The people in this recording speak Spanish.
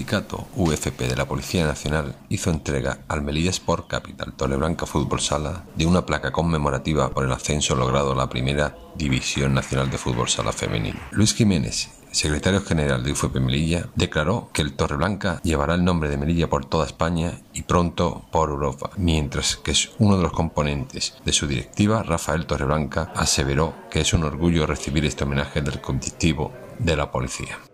sindicato UFP de la Policía Nacional hizo entrega al Melilla Sport Capital Torreblanca Fútbol Sala de una placa conmemorativa por el ascenso logrado a la Primera División Nacional de Fútbol Sala Femenino. Luis Jiménez, secretario general de UFP Melilla, declaró que el Torreblanca llevará el nombre de Melilla por toda España y pronto por Europa, mientras que uno de los componentes de su directiva, Rafael Torreblanca, aseveró que es un orgullo recibir este homenaje del colectivo de la policía.